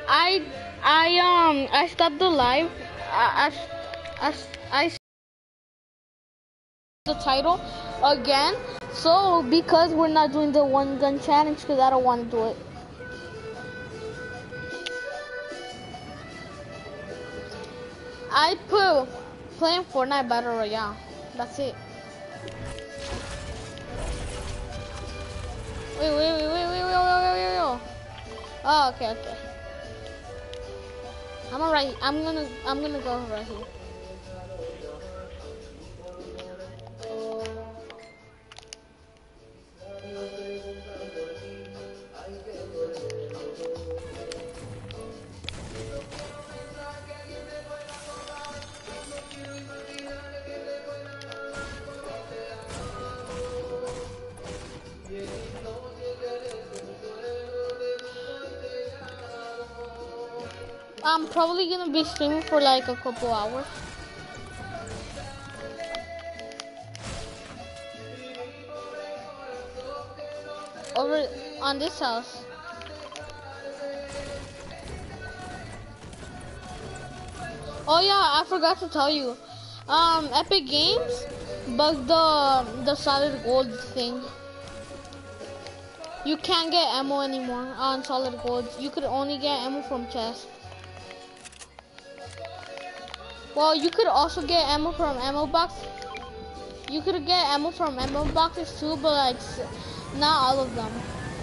I stopped the live. I the title again. So because we're not doing the one gun challenge, because I don't want to do it. I put playing Fortnite Battle Royale. That's it. Wait. Oh, okay. I'm gonna go right here. I'm probably gonna be streaming for like a couple hours. Over on this house. Oh yeah, I forgot to tell you. Epic Games bugged the solid gold thing. You can't get ammo anymore on solid gold. You could only get ammo from chests. Well, you could also get ammo from ammo box. You could get ammo from ammo boxes too, but like not all of them.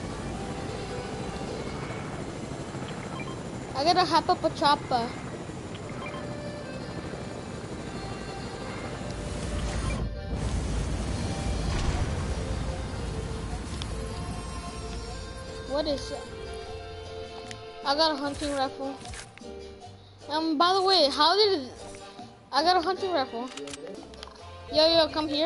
I gotta hop up a chopper. What is it? I got a hunting rifle. By the way, how did I got a hunting rifle? Yo, come here.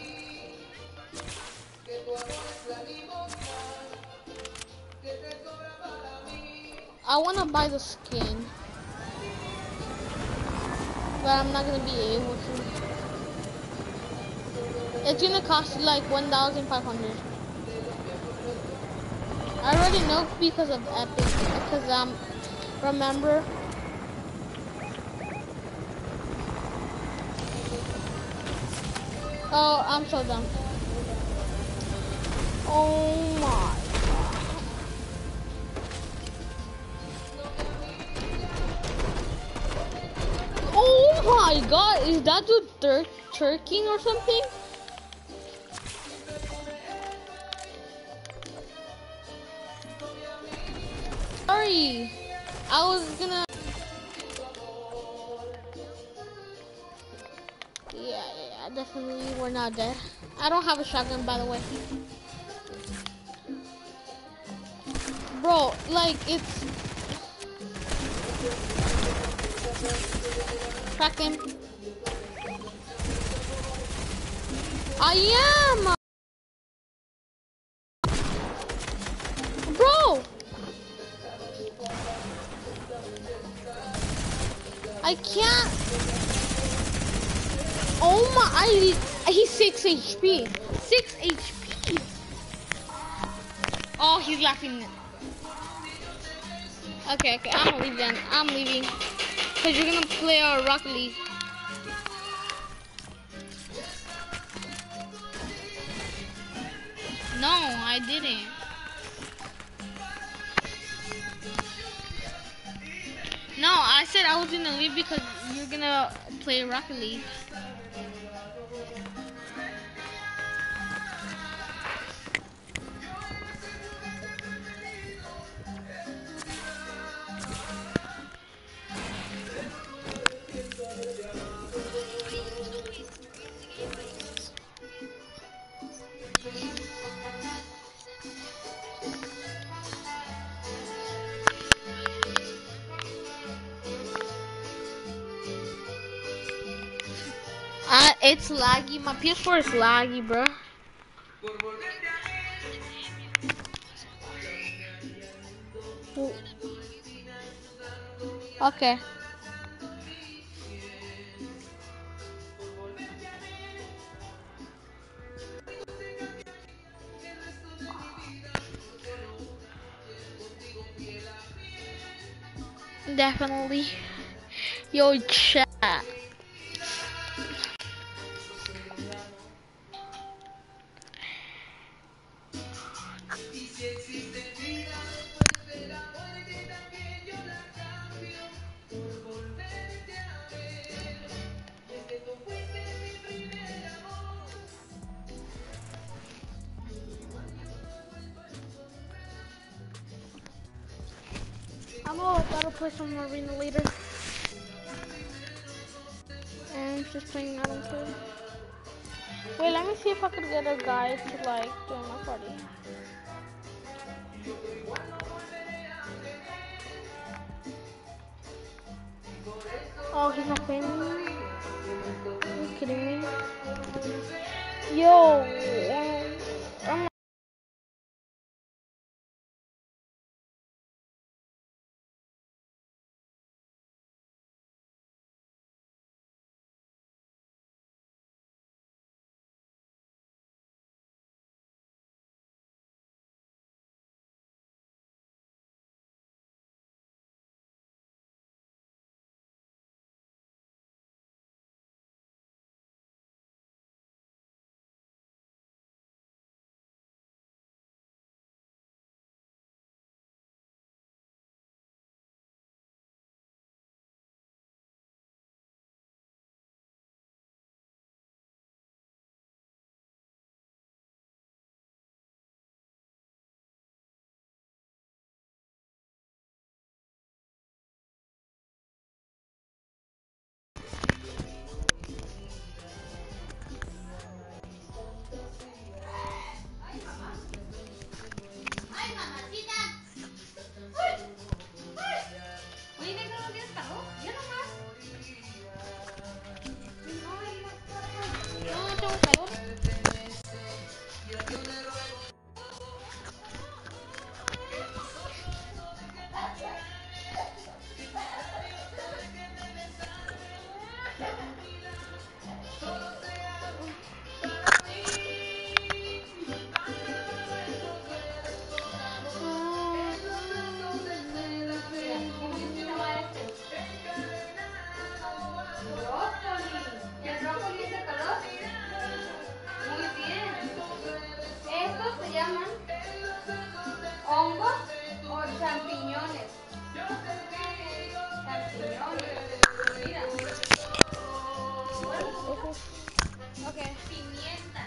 I wanna buy the skin, but I'm not gonna be able to. It's gonna cost like 1,500. I already know because of Epic, because remember. Oh, I'm so dumb. Oh my god. Oh my god, is that dude turking or something? Sorry, I was gonna. Yeah, definitely we're not dead. I don't have a shotgun, by the way. Bro, like it's... Crack him. I am! Bro! I can't... Oh my... He's 6 HP. 6 HP! Oh, he's laughing. Okay, I'm gonna leave then. I'm leaving. Because you're gonna play Rocket League. No, I didn't. No, I said I was gonna leave because you're gonna play Rocket League. It's laggy. My PS4 is laggy, bro. Okay. Definitely. Yo, chat. I'm about to play some arena later. And I'm just playing Adam too. Wait, let me see if I could get a guy to like join my party. Oh, he's not paying me? Are you kidding me? Yo, I'm no tengo calor. ¿Hongos o champiñones? Champiñones. Mira. Okay. Pimienta.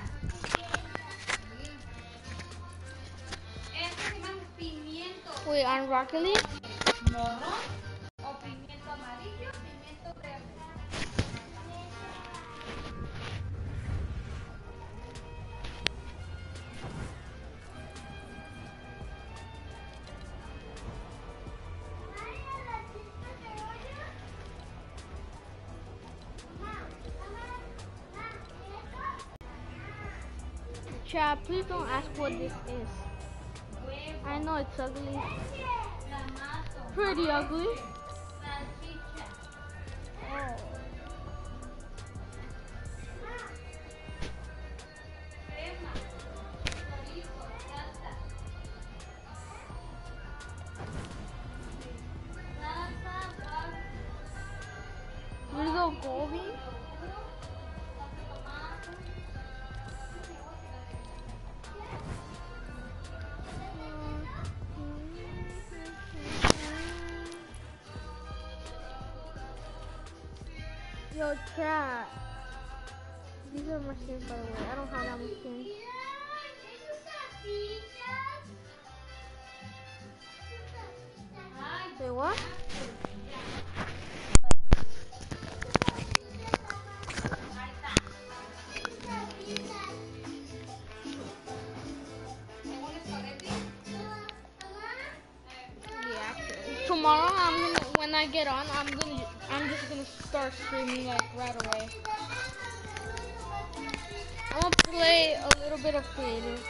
Estos se llaman pimiento. Wait, on Rocket League? Morrón o pimiento amarillo, pimiento verde. Chat, please don't ask what this is. I know it's ugly. Clamato. Pretty ugly. Salchicha. Oh. Crema. Chorizo. Salsa. Salsa. We go Goldie. Yo, chat. These are my skins, by the way. I don't have that many skins. Say what? Yeah, actually. Tomorrow, when I get on, I'm just gonna start streaming like right away. I'm gonna play a little bit of creative.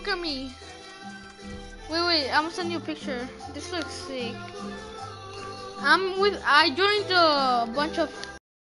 look at me. Wait, I'm gonna send you a picture. This looks sick. I joined a bunch of.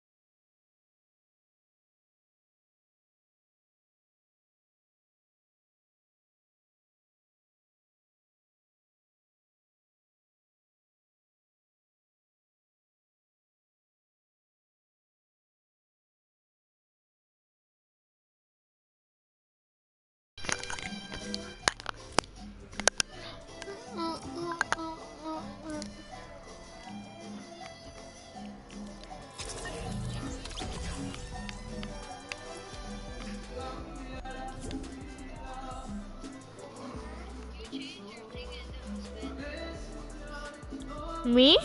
Me?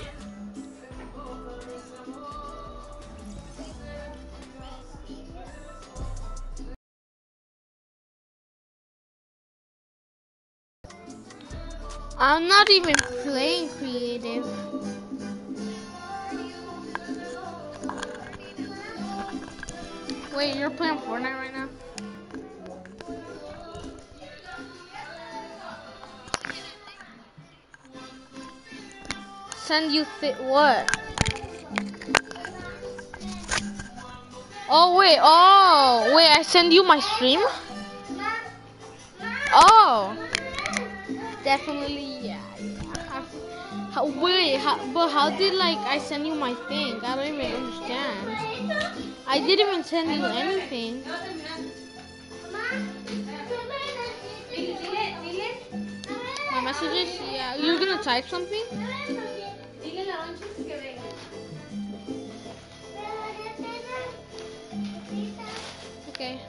I'm not even playing creative. Wait, you're playing Fortnite right now? Send you what? Oh wait, I send you my stream? Oh, definitely, yeah. But how did I send you my thing? I don't even understand. I didn't even send you anything. My messages? Yeah, you're gonna type something? Okay.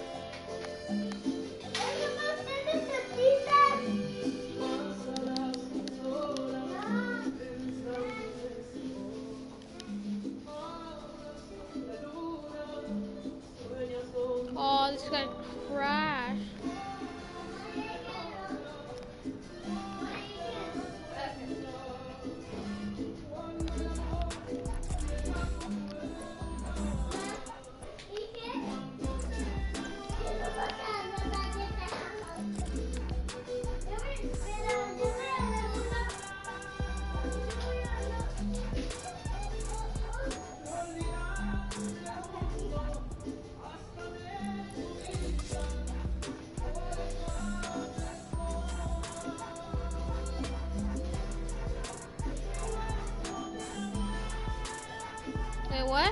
Oh, this guy crashed. Wait, what?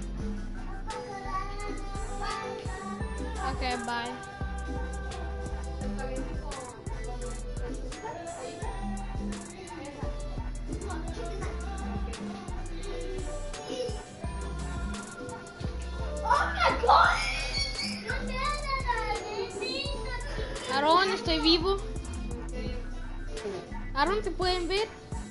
Okay, bye. Aaron, estoy vivo. Aaron, ¿te pueden ver?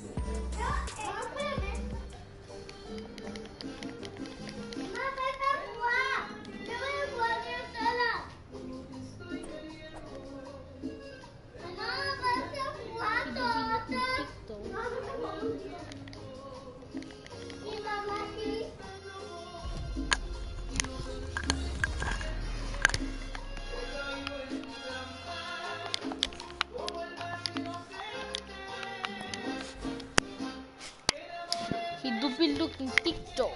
Hidupin look in TikTok.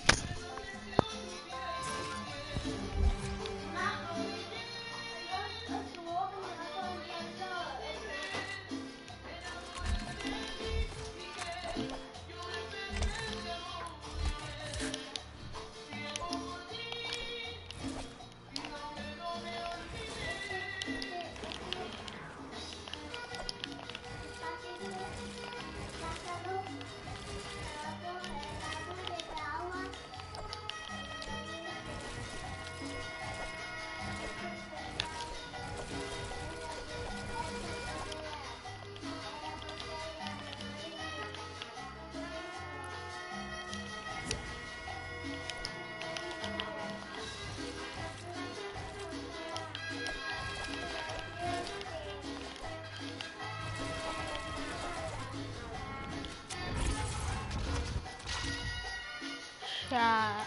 Chat.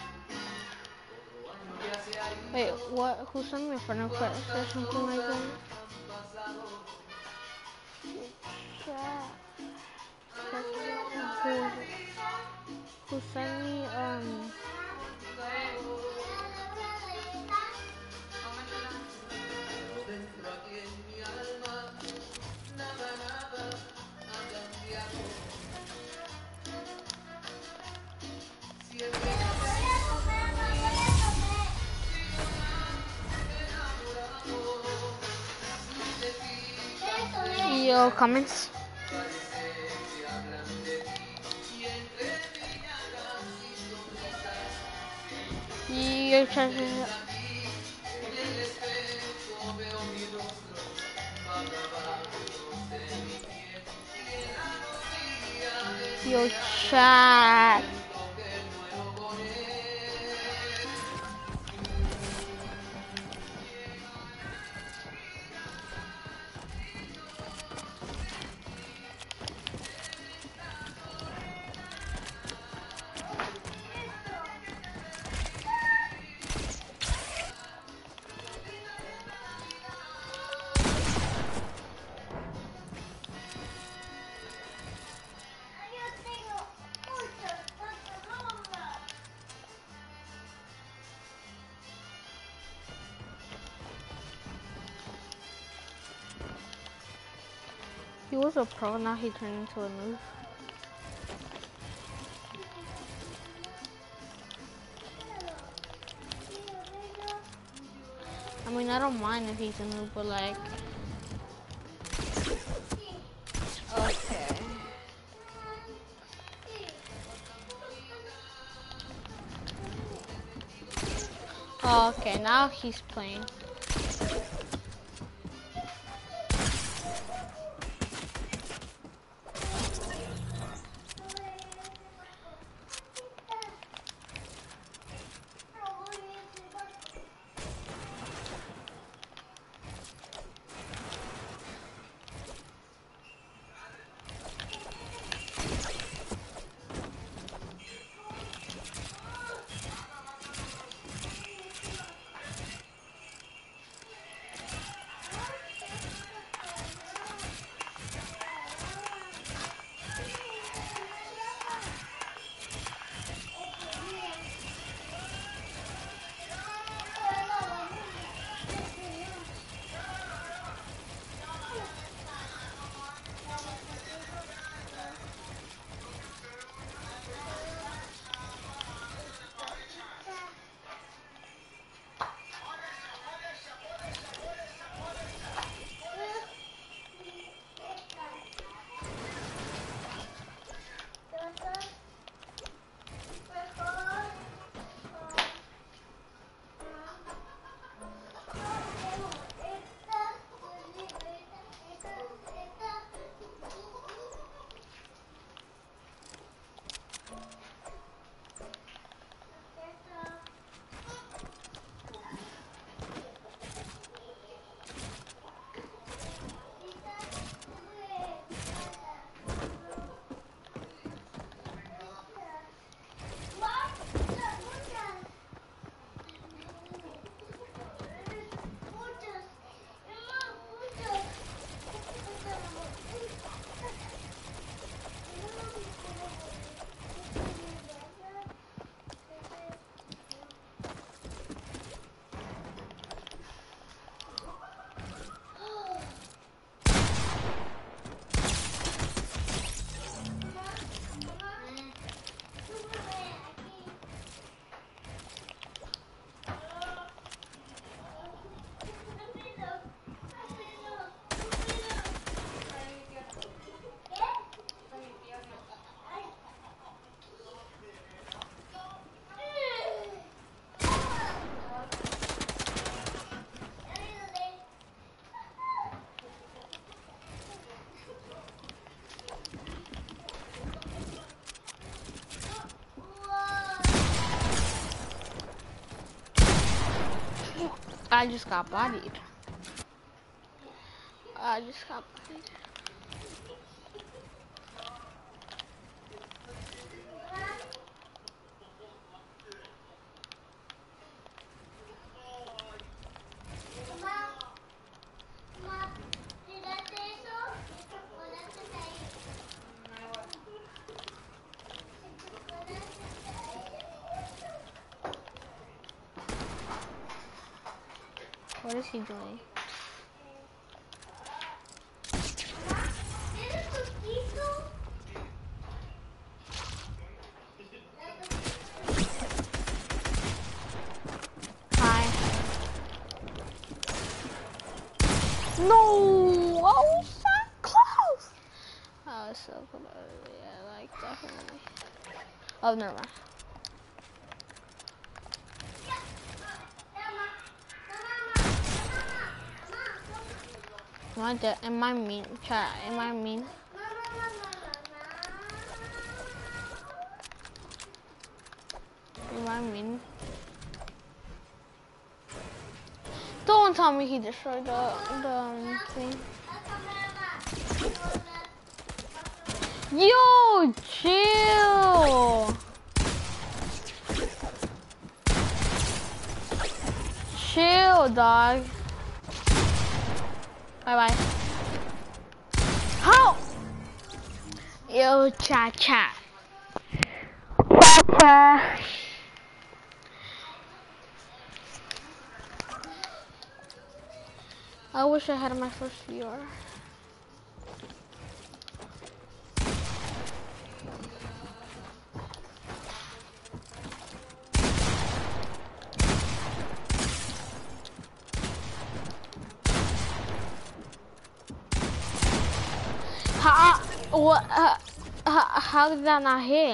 Wait, what? Who sent me a friend request or something like that? chat. Who sent me your comments? Your chat. Your chat. He was a pro, now he turned into a noob. I mean, I don't mind if he's a noob, but like... Okay. Okay, now he's playing. I just got bodied. I just got bodied. is he doing? Hi. No! Oh, so close! Oh, it's so close. Yeah, like, definitely. Oh, never mind. Am I mean? Chat, am I mean? Am I mean? Don't tell me he destroyed the thing. Yo, chill! Chill, dog. Bye-bye. How? Yo, chat. I wish I had my first viewer. How did that not hit?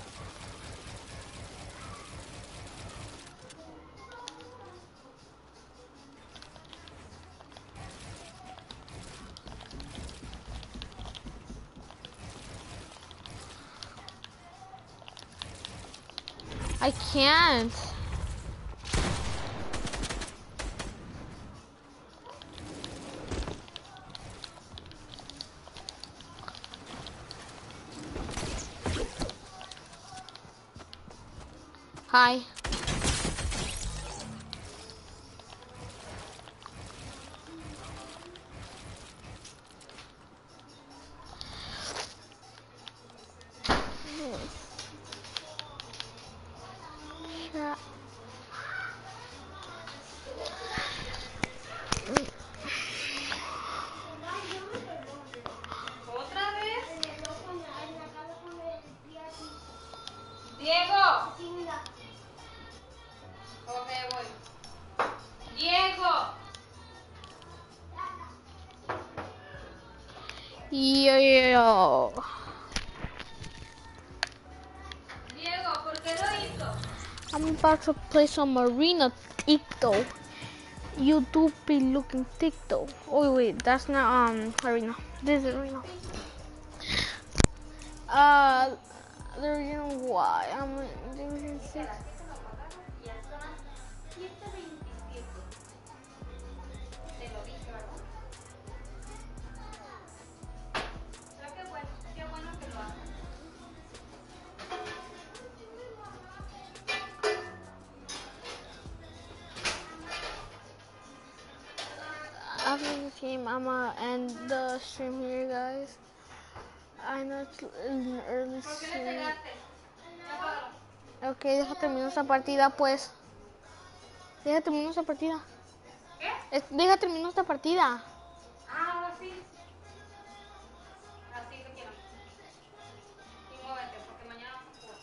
I can't. Hi. ¿Otra vez? Diego. Ok, voy. Diego. Yo. Diego, ¿por qué lo hizo? I'm about to play some arena TikTok. YouTube be looking TikTok. Oh wait, that's not arena. This is arena. The reason why I'm in Division 6. After the team, I'ma end the stream here, guys. I know it's an early stream. Ok, deja terminar esta partida, pues. Deja terminar esta partida. ¿Qué? Deja terminar esta partida. Ah, ahora sí. Así te quiero. Y muévete, porque mañana vamos a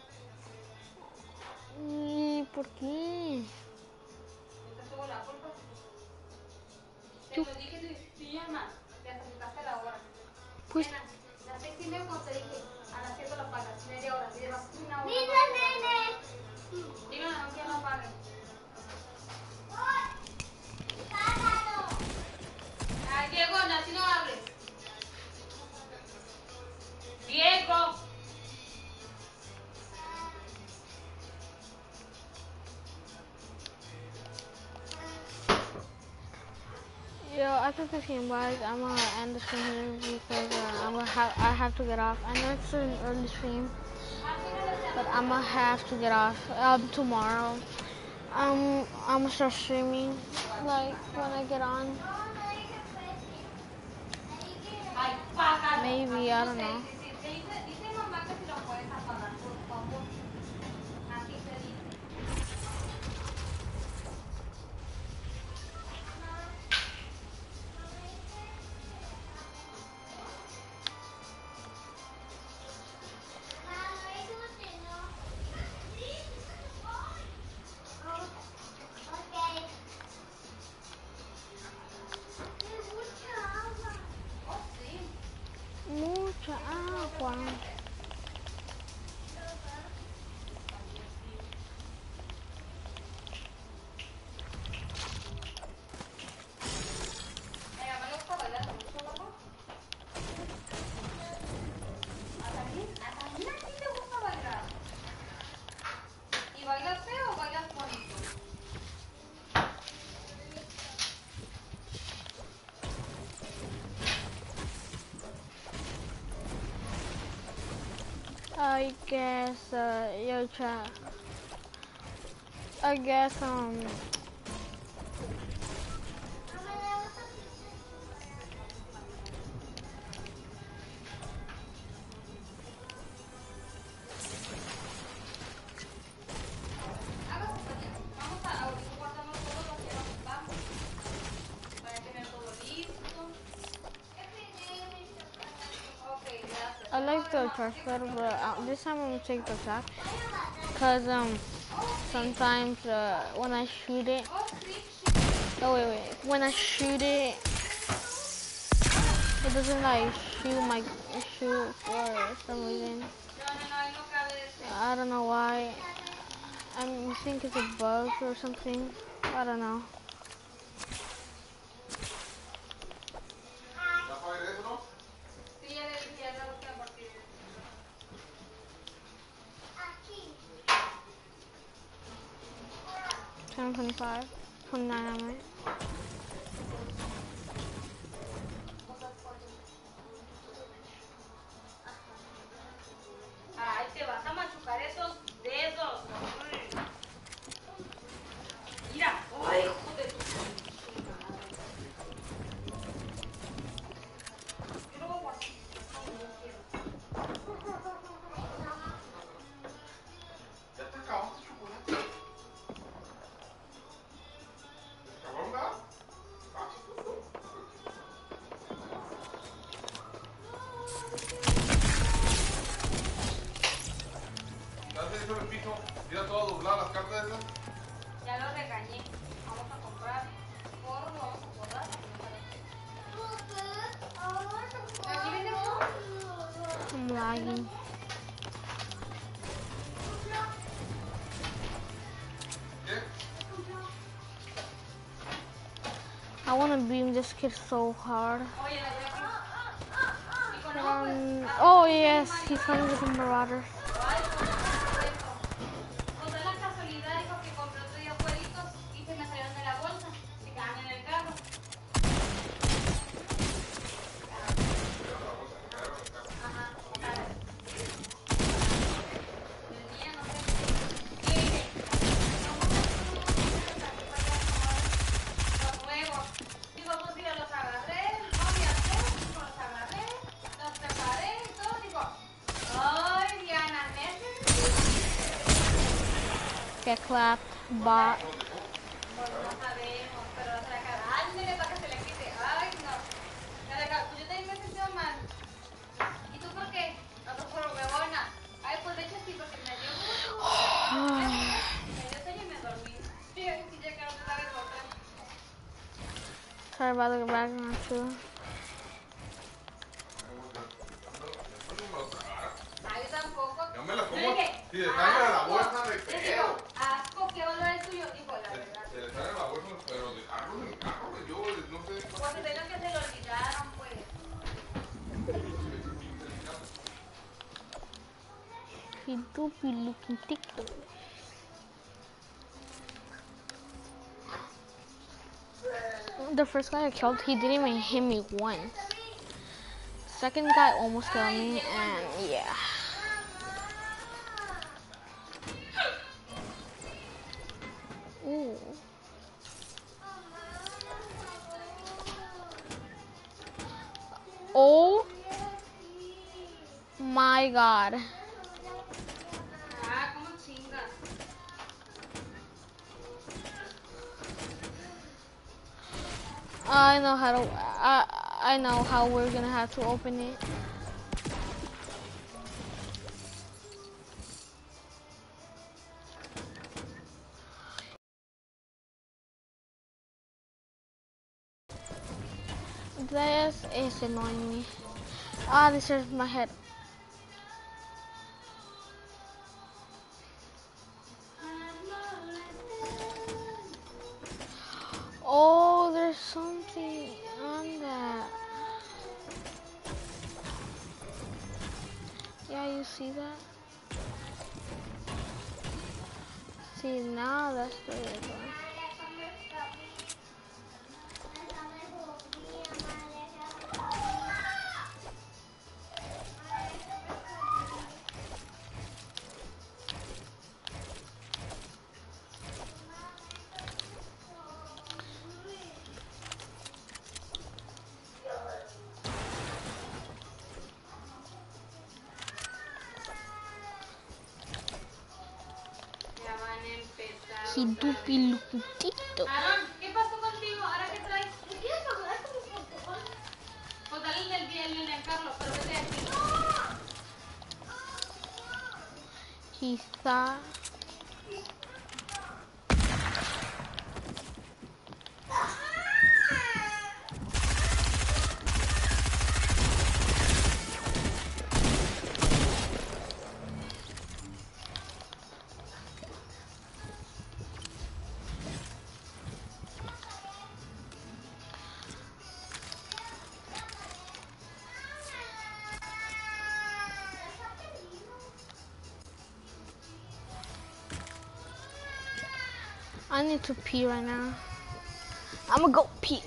jugar. ¿Y por qué? Yo te tuvo la culpa. Te lo dije de pijama. Te acercaste la hora. Pues. Nena, las 6:30 cuando te dije, a las 7 la pagas. Media hora. Y llevas una hora. ¡Mira, nene! Dígale a que la pague. Ay, Diego, así no hables. Diego. Yo, after this game, guys, I'm gonna end the stream here because I have to get off. I know it's an early stream, but I'm gonna have to get off tomorrow. I'm gonna start streaming like when I get on. Maybe, I don't know. Dice mamá que si lo puedes apagar, por favor. Así te dice. mucha agua. Ella me gusta bailar mucho, ¿verdad? A ti te gusta bailar. ¿Y bailas feo o bailas bonito? I guess, yo, chat. I guess, Vamos a ahorita guardamos todo lo que vamos para tener todo listo. Ok, gracias. I like the trash better, but this time I'm gonna take the trash. Cause, sometimes, when I shoot it, oh wait, when I shoot it, it doesn't like shoot for some reason. No, ahí no cabe ese. I don't know why. I think it's a bug or something. I don't know. Sí, ya le dije, ya la busqué a partir de 10:25, 29 I mean. Ay, te vas a machucar esos dedos. Mira. Ay, hijo de tu chingada. Yo lo voy a guardar. No quiero. ¿Ya te acabaste el chocolate? ¿Te acabó, verdad? Ah, chiquito. ¿Sabes eso, Pepito? Mira todas dobladas las cartas esas. Ya lo regañé. Vamos a comprar. Porro lo vamos a borrar. Aquí viene uno. I'm lagging. ¿Qué? I want to beam this kid so hard. Oye, la voy a... Y con But, ojo, pues, oh yes, he's coming with the Marauders. ay, pues da la casualidad, hijo, que compré otro día jueguitos y se me salieron de la bolsa. Se quedaron en el carro. Ajá, ¿sabes? El día no sé. Los nuevos. Digo, pues mira, los agarré, no me asusté, los agarré, los preparé y todo. Digo, ay, Diana, Get clapped, bot. pues no sabemos, pero se la cara, ándale para que se le quite. Ay, no. Ya le pues yo también me he sentido mal. ¿Y tú por qué? No, tú por huevona. Ay, pues de hecho sí, porque me dio gusto. Me dio sueño y me dormí. Sí, ya que no te sabes otra. Sorry about the background too. Ay, yo tampoco. Yo me la como. Le dije, Si le sale a la asco. bolsa de Le feo. digo, asco, qué olor es tuyo. Dijo, la verdad. Se le sale a la bolsa, pero de carro en carro. Yo no sé. Pues se tengan que se lo olvidaron, pues. He do be looking TikTok. The first guy I killed, he didn't even hit me once. Second guy almost killed me, and yeah. Ooh. Oh my god. Ah, cómo chingas. I know how to. I know how we're gonna have to open it. This is annoying me. Ah, this is my head. Oh, there's something on that. Yeah, you see that? See, now that's the way it's going. Ya van a empezar. Hidupiluputito. Aarón, ¿qué pasó contigo? ¿Ahora qué traes? ¿Qué quieres hablar con mis cojones? Pues dale el día al Carlos, pero vete de aquí. Quizá. I need to pee right now. I'm gonna go pee.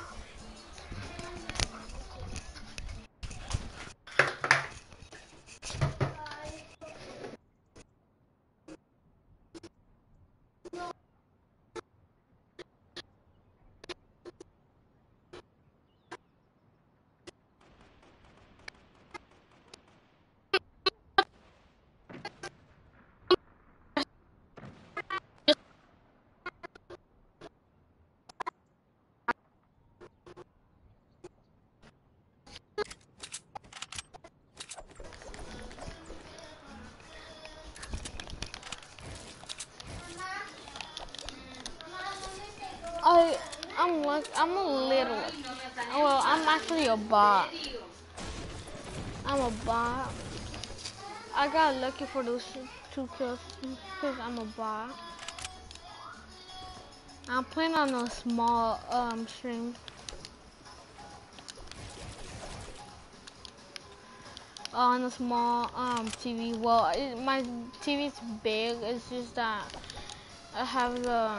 I'm a little. Well, I'm actually a bot. I'm a bot. I got lucky for those 2 kills because I'm a bot. I'm playing on a small stream. On a small TV. Well, my TV's big. It's just that I have the.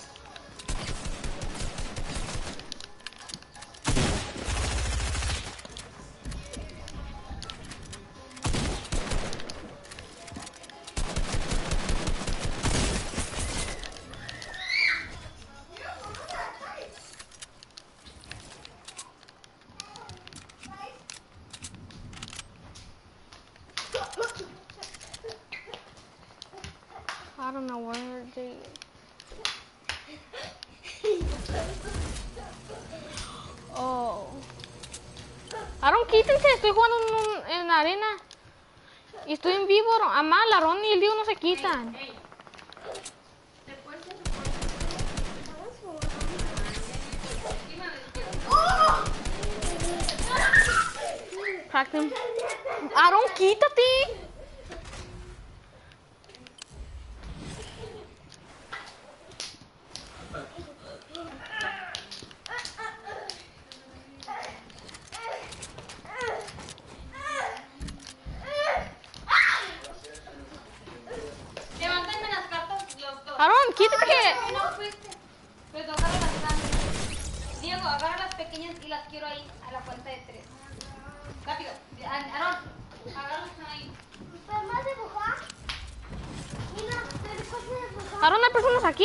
I don't know where they. Oh. Aaron, quítense, estoy jugando en la arena. Y estoy en vivo, Amal, Aaron y el Diego no se quitan. Crack them. Aaron, quítate. Levántame las cartas los dos. Aaron, quítate. No fuiste. Pues agarra las grandes. Diego, agarra las pequeñas y las quiero ahí a la cuenta de 3. Rápido. Aarón, agarra las ahí. Aaron, hay personas aquí.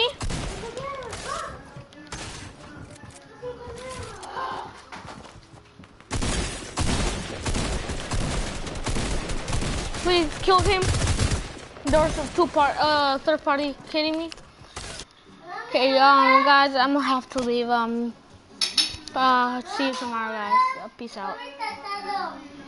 Please kill him. There's a third party kidding me. Okay, guys, I'm gonna have to leave. See you tomorrow, guys. Peace out.